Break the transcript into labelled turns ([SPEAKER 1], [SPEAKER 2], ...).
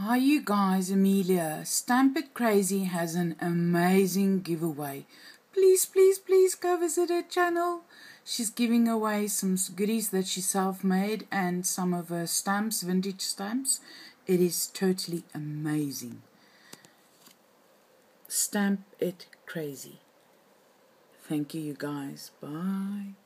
[SPEAKER 1] Hi you guys, Amelia. Stampitcrazy has an amazing giveaway. Please go visit her channel. She's giving away some goodies that she self-made and some of her stamps, vintage stamps. It is totally amazing. Stamp it crazy. Thank you guys. Bye.